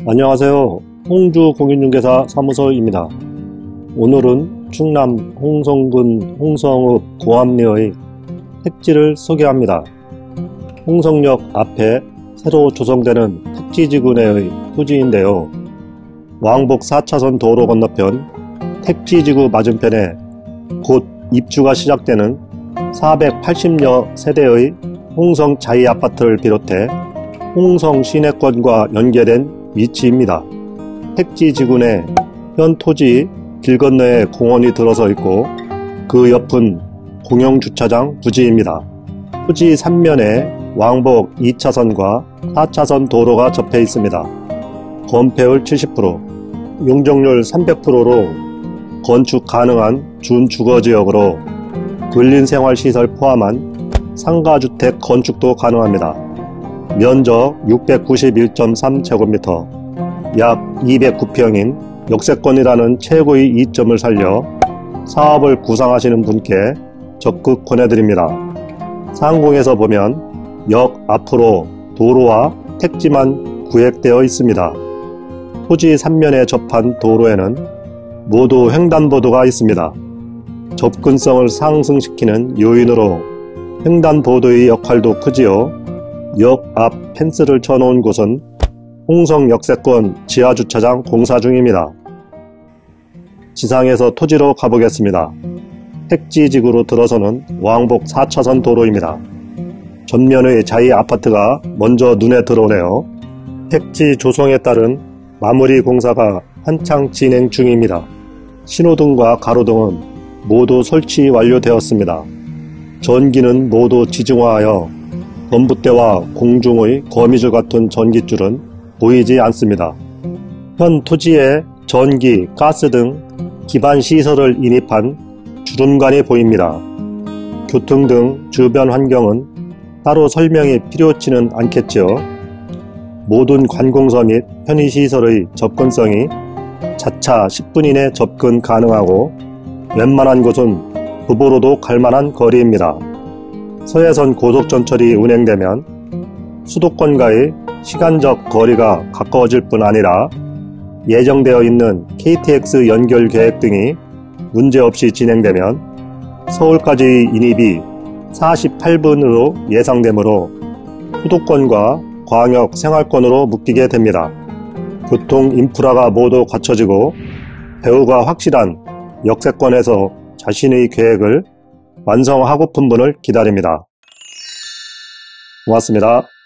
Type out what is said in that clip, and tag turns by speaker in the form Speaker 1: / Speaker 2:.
Speaker 1: 안녕하세요. 홍주 공인중개사 사무소입니다. 오늘은 충남 홍성군 홍성읍 고암리의 택지를 소개합니다. 홍성역 앞에 새로 조성되는 택지지구 내의 토지인데요. 왕복 4차선 도로 건너편 택지지구 맞은편에 곧 입주가 시작되는 480여 세대의 홍성 자이아파트를 비롯해 홍성 시내권과 연계된 위치입니다. 택지지구 내 현 토지 길 건너에 공원이 들어서 있고 그 옆은 공영주차장 부지입니다. 토지 3면에 왕복 2차선과 4차선 도로가 접해 있습니다. 건폐율 70%, 용적률 300%로 건축 가능한 준주거지역으로 근린생활시설 포함한 상가주택 건축도 가능합니다. 면적 691.3제곱미터, 약 209평인 역세권이라는 최고의 이점을 살려 사업을 구상하시는 분께 적극 권해드립니다. 상공에서 보면 역 앞으로 도로와 택지만 구획되어 있습니다. 토지 3면에 접한 도로에는 모두 횡단보도가 있습니다. 접근성을 상승시키는 요인으로 횡단보도의 역할도 크지요. 역 앞 펜스를 쳐놓은 곳은 홍성 역세권 지하주차장 공사 중입니다. 지상에서 토지로 가보겠습니다. 택지지구로 들어서는 왕복 4차선 도로입니다. 전면의 자이 아파트가 먼저 눈에 들어오네요. 택지 조성에 따른 마무리 공사가 한창 진행 중입니다. 신호등과 가로등은 모두 설치 완료되었습니다. 전기는 모두 지중화하여 전봇대와 공중의 거미줄 같은 전깃줄은 보이지 않습니다. 현 토지에 전기, 가스 등 기반 시설을 인입한 주름관이 보입니다. 교통 등 주변 환경은 따로 설명이 필요치는 않겠지요. 모든 관공서 및 편의시설의 접근성이 자차 10분 이내 접근 가능하고 웬만한 곳은 부부로도 갈만한 거리입니다. 서해선 고속전철이 운행되면 수도권과의 시간적 거리가 가까워질 뿐 아니라 예정되어 있는 KTX 연결 계획 등이 문제없이 진행되면 서울까지의 인입이 48분으로 예상되므로 수도권과 광역 생활권으로 묶이게 됩니다. 교통 인프라가 모두 갖춰지고 배후가 확실한 역세권에서 자신의 계획을 완성하고픈 분을 기다립니다. 고맙습니다.